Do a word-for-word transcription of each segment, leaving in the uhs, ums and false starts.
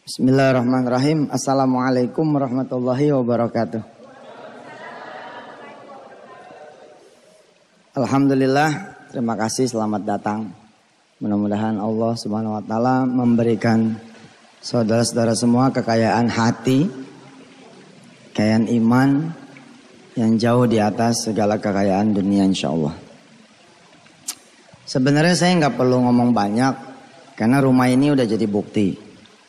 Bismillahirrahmanirrahim. Assalamualaikum warahmatullahi wabarakatuh. Alhamdulillah, terima kasih, selamat datang. Mudah-mudahan Allah Subhanahu wa taala memberikan saudara-saudara semua kekayaan hati, kekayaan iman yang jauh di atas segala kekayaan dunia insyaallah. Sebenarnya saya nggak perlu ngomong banyak karena rumah ini udah jadi bukti.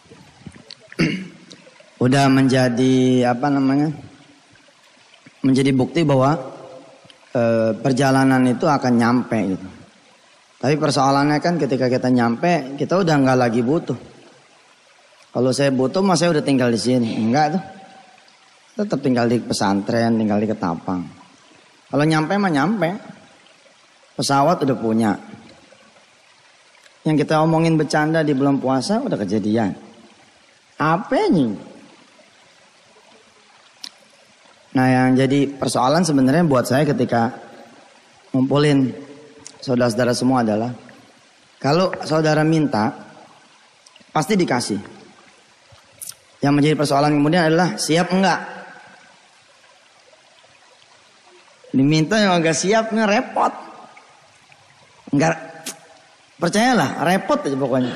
Udah menjadi apa namanya? Menjadi bukti bahwa e, perjalanan itu akan nyampe gitu. Tapi persoalannya kan ketika kita nyampe, kita udah nggak lagi butuh. Kalau saya butuh, mas saya udah tinggal di sini. Enggak tuh. Tetap tinggal di pesantren, tinggal di Ketapang. Kalau nyampe mah nyampe. Pesawat udah punya. Yang kita omongin bercanda di bulan puasa udah kejadian. Apa nih? Nah, yang jadi persoalan sebenarnya buat saya ketika ngumpulin saudara-saudara semua adalah kalau saudara minta pasti dikasih. Yang menjadi persoalan kemudian adalah siap enggak? Diminta yang agak siapnya repot. Enggak, percayalah repot aja pokoknya.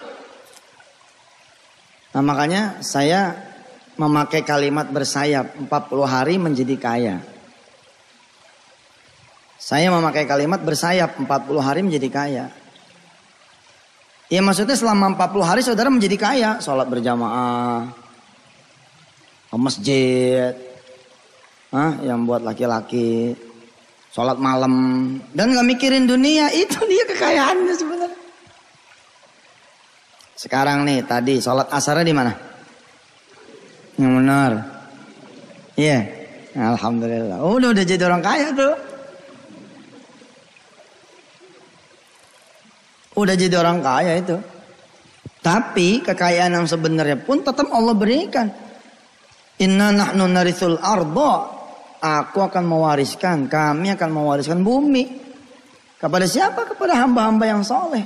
Nah, makanya saya memakai kalimat bersayap, empat puluh hari menjadi kaya. Saya memakai kalimat bersayap, empat puluh hari menjadi kaya. Ya maksudnya selama empat puluh hari saudara menjadi kaya. Sholat berjamaah, ke masjid, Hah? yang buat laki-laki, sholat malam, dan gak mikirin dunia. Itu dia kekayaannya sebenarnya. Sekarang nih tadi sholat asarnya di mana? Yang benar. Iya. Yeah. Alhamdulillah. Oh, udah udah jadi orang kaya tuh. Udah jadi orang kaya itu. Tapi kekayaan yang sebenarnya pun tetap Allah berikan. Inna nahnu narithul arda. Aku akan mewariskan, kami akan mewariskan bumi. Kepada siapa? Kepada hamba-hamba yang soleh.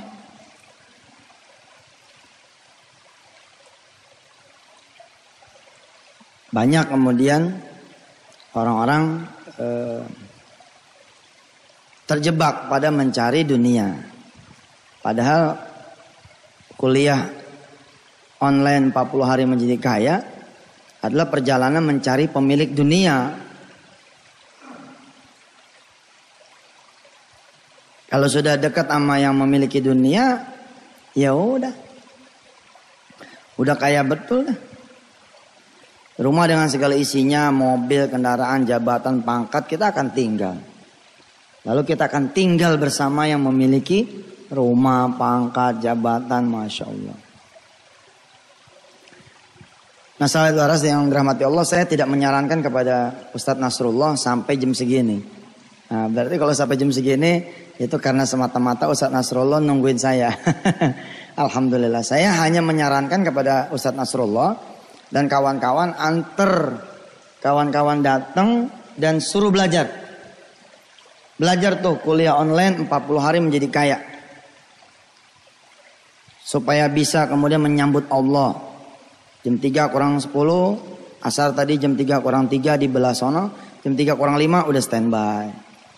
Banyak kemudian orang-orang eh, terjebak pada mencari dunia. Padahal kuliah online empat puluh hari menjadi kaya adalah perjalanan mencari pemilik dunia. Kalau sudah dekat sama yang memiliki dunia, ya udah. Udah kaya betul dah. Rumah dengan segala isinya, mobil, kendaraan, jabatan, pangkat, kita akan tinggal. Lalu kita akan tinggal bersama yang memiliki rumah, pangkat, jabatan, Masya Allah. Nah, sahabat waras yang dirahmati Allah, saya tidak menyarankan kepada Ustadz Nasrullah sampai jam segini. Nah, berarti kalau sampai jam segini, itu karena semata-mata Ustadz Nasrullah nungguin saya. Alhamdulillah, saya hanya menyarankan kepada Ustadz Nasrullah dan kawan-kawan antar kawan-kawan datang dan suruh belajar. Belajar tuh kuliah online empat puluh hari menjadi kaya. Supaya bisa kemudian menyambut Allah. Jam tiga kurang sepuluh, asar tadi jam tiga kurang tiga di belah sono, jam tiga kurang lima udah standby.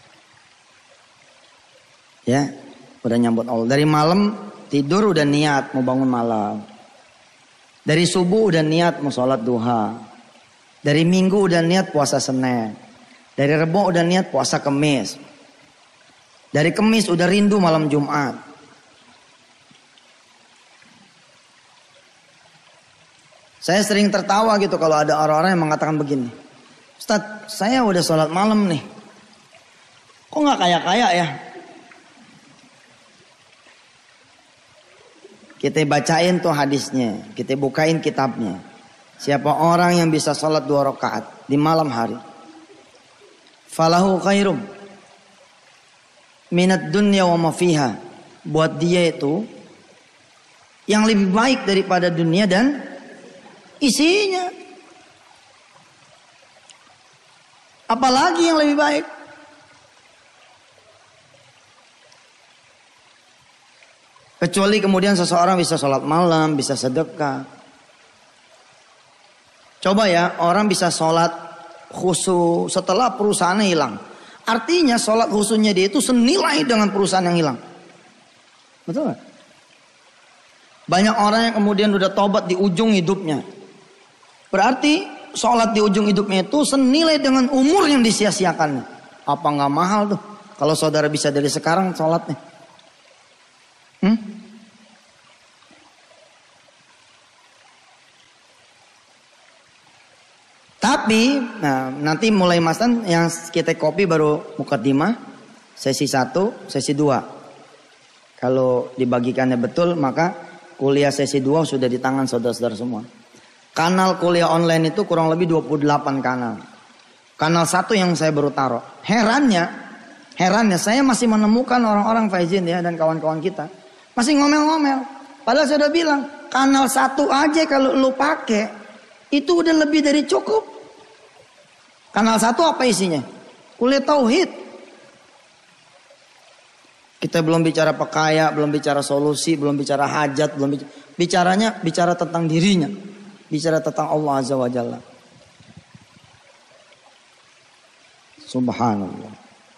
Ya, udah nyambut Allah. Dari malam tidur udah niat mau bangun malam. Dari subuh udah niat mau sholat duha. Dari minggu udah niat puasa Senin. Dari Rebo udah niat puasa Kemis. Dari Kemis udah rindu malam Jumat. Saya sering tertawa gitu kalau ada orang-orang yang mengatakan begini. Ustadz, saya udah sholat malam nih. Kok gak kaya-kaya ya? Kita bacain tuh hadisnya, kita bukain kitabnya. Siapa orang yang bisa sholat dua rakaat di malam hari, falahu khairum minat dunya wa ma fiha. Buat dia itu yang lebih baik daripada dunia dan isinya. Apalagi yang lebih baik? Kecuali kemudian seseorang bisa sholat malam, bisa sedekah. Coba ya, orang bisa sholat khusyuk setelah perusahaannya hilang. Artinya sholat khusyuknya dia itu senilai dengan perusahaan yang hilang. Betul gak? Banyak orang yang kemudian udah tobat di ujung hidupnya. Berarti sholat di ujung hidupnya itu senilai dengan umur yang disia-siakannya. Apa nggak mahal tuh? Kalau saudara bisa dari sekarang sholatnya. Hmm? Tapi nah, nanti mulai masan yang kita copy baru mukadimah sesi satu, sesi dua. Kalau dibagikannya betul maka kuliah sesi dua sudah di tangan saudara-saudara semua. Kanal kuliah online itu kurang lebih dua puluh delapan kanal. Kanal satu yang saya baru taruh. Herannya, herannya saya masih menemukan orang-orang Faizin ya dan kawan-kawan kita masih ngomel-ngomel. Padahal saya udah bilang kanal satu aja kalau lu pakai itu udah lebih dari cukup. Kanal satu apa isinya? Kuliah tauhid. Kita belum bicara pekaya, belum bicara solusi, belum bicara hajat, belum bicara, bicaranya bicara tentang dirinya, bicara tentang Allah Azza wa Jalla. Subhanallah.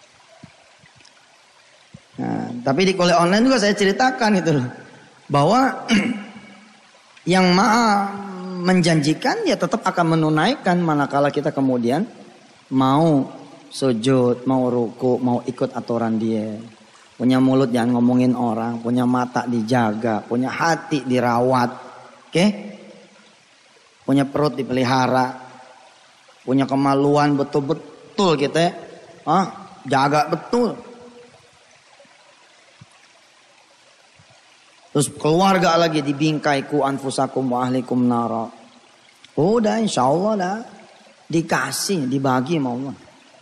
Nah, tapi di kuliah online juga saya ceritakan itu loh, bahwa yang maha menjanjikan ya tetap akan menunaikan manakala kita kemudian mau sujud, mau ruku, mau ikut aturan dia. Punya mulut jangan ngomongin orang, punya mata dijaga, punya hati dirawat, oke? Okay? Punya perut dipelihara, punya kemaluan betul-betul kita, ah, jaga betul. Terus keluarga lagi dibingkai ku anfusakum wa ahlikum nara. Udah insya Allah dah dikasih, dibagi sama Allah.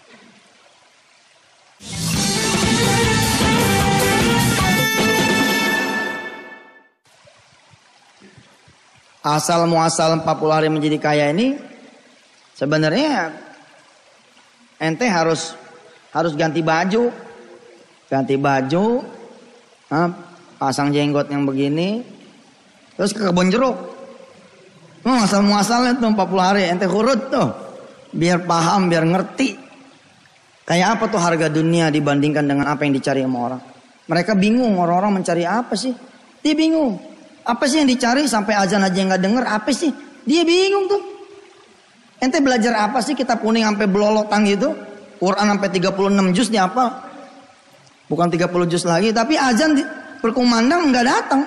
Asal muasal empat puluh hari menjadi kaya ini sebenarnya ente harus harus ganti baju. Ganti baju, ha, pasang jenggot yang begini, terus ke kebun jeruk. Oh, asal muasalnya tuh empat puluh hari ente urut tuh. Biar paham, biar ngerti. Kayak apa tuh harga dunia dibandingkan dengan apa yang dicari sama orang. Mereka bingung, orang-orang mencari apa sih? Dia bingung. Apa sih yang dicari sampai azan aja nggak denger? Apa sih? Dia bingung tuh. Ente belajar apa sih kitab kuning sampai belolotan gitu? Quran sampai tiga puluh enam juz di apa? Bukan tiga puluh juz lagi, tapi azan berkumandang nggak datang.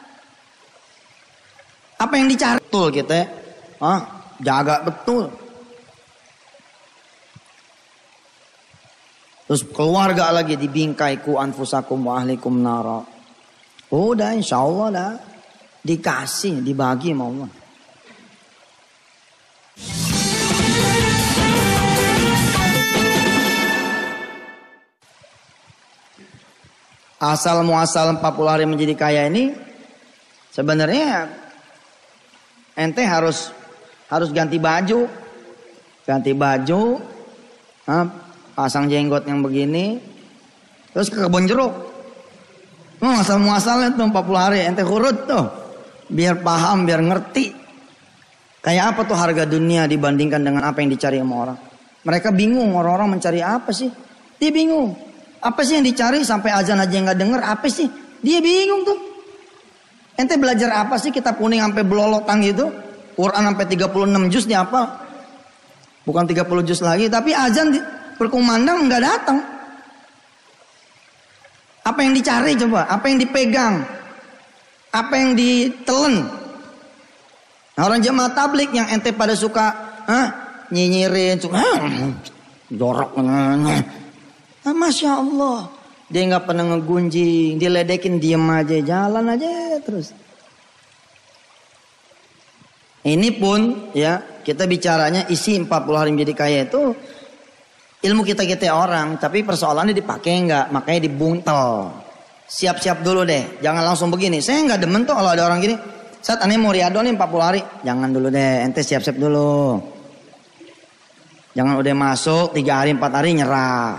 Apa yang dicari? Betul kita, ah, jaga betul. Terus keluarga lagi dibingkai ku anfusakum wa ahlikum nara. Udah insya Allah dah dikasih, dibagi sama Allah. Asal muasal empat puluh hari menjadi kaya ini sebenarnya ente harus harus ganti baju. Ganti baju, ha, pasang jenggot yang begini, terus ke kebun jeruk. Oh, asal muasalnya tuh empat puluh hari ente urut tuh. Biar paham, biar ngerti. Kayak apa tuh harga dunia dibandingkan dengan apa yang dicari sama orang. Mereka bingung, orang-orang mencari apa sih? Dia bingung. Apa sih yang dicari sampai azan aja nggak denger? Apa sih? Dia bingung tuh. Ente belajar apa sih kitab kuning sampai belolotan gitu? Quran sampai tiga puluh enam juz di apa? Bukan tiga puluh juz lagi, tapi azan berkumandang nggak datang. Apa yang dicari coba? Apa yang dipegang? Apa yang ditelen? Nah, orang jemaah tablik yang ente pada suka, hah, nyinyirin, suka, jorok, nah, masya Allah, dia nggak pernah ngegunjing, diledekin diem aja, jalan aja terus. Ini pun ya kita bicaranya isi empat puluh hari menjadi kaya itu ilmu kita kita orang, tapi persoalannya dipakai nggak, makanya dibuntel. Siap-siap dulu deh, jangan langsung begini. Saya nggak demen tuh kalau ada orang gini. Saat aneh mau riado nih empat puluh hari, jangan dulu deh, ente siap-siap dulu. Jangan udah masuk tiga hari empat hari nyerah.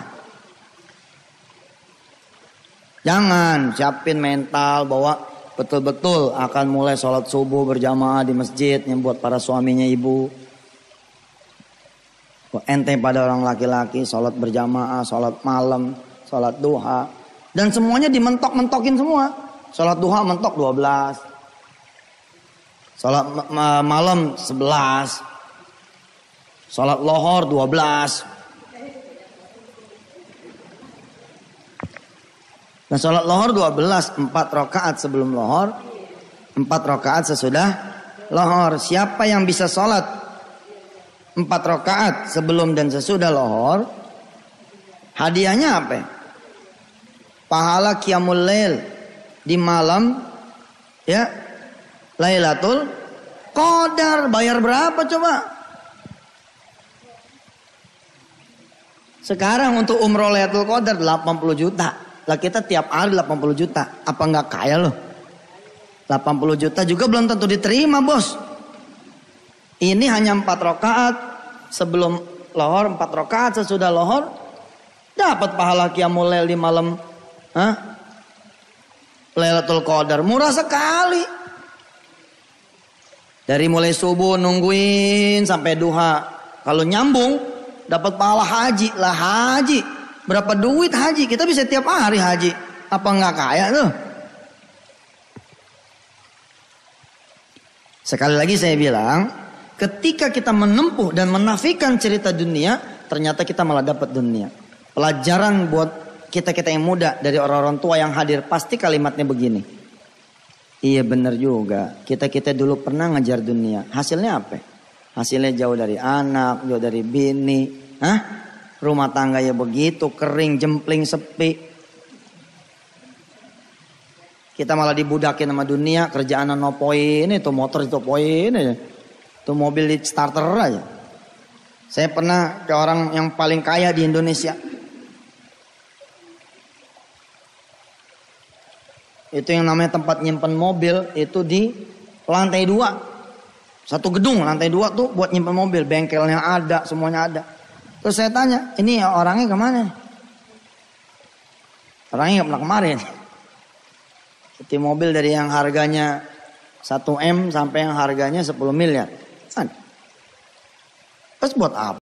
Jangan siapin mental bahwa betul-betul akan mulai sholat subuh berjamaah di masjid yang buat para suaminya ibu. Ente pada orang laki-laki, sholat berjamaah, sholat malam, sholat duha. Dan semuanya dimentok-mentokin semua. Sholat duha mentok dua belas. Sholat ma malam sebelas. Sholat lohor dua belas. Nah sholat lohor dua belas, empat rakaat sebelum lohor, empat rakaat sesudah lohor. Siapa yang bisa sholat empat rakaat sebelum dan sesudah lohor, hadiahnya apa? Pahala qiyamul lail di malam, ya, Lailatul Qadar. Bayar berapa coba? Sekarang untuk umroh Lailatul Qadar delapan puluh juta. Lah kita tiap hari delapan puluh juta. Apa nggak kaya loh? delapan puluh juta juga belum tentu diterima, bos. Ini hanya empat rakaat sebelum lohor, empat rakaat sesudah lohor, dapat pahala qiyamul lail di malam, hah? Lailatul Qadar, murah sekali. Dari mulai subuh nungguin sampai duha. Kalau nyambung dapat pahala haji. Lah haji, berapa duit haji? Kita bisa tiap hari haji. Apa nggak kaya tuh? Sekali lagi saya bilang, ketika kita menempuh dan menafikan cerita dunia, ternyata kita malah dapat dunia. Pelajaran buat kita-kita yang muda dari orang-orang tua yang hadir, pasti kalimatnya begini. Iya benar juga, kita-kita dulu pernah ngejar dunia. Hasilnya apa? Hasilnya jauh dari anak, jauh dari bini. Hah? Rumah tangga ya begitu, kering, jempling, sepi. Kita malah dibudakin sama dunia, kerjaan no poin, itu motor itu poin aja. Itu mobil di starter aja. Saya pernah ke orang yang paling kaya di Indonesia. Itu yang namanya tempat nyimpen mobil itu di lantai dua. Satu gedung lantai dua tuh buat nyimpen mobil. Bengkelnya ada, semuanya ada. Terus saya tanya, ini orangnya kemana? Orangnya gak pernah kemarin. Itu mobil dari yang harganya satu M sampai yang harganya sepuluh miliar. Kan? Terus buat apa?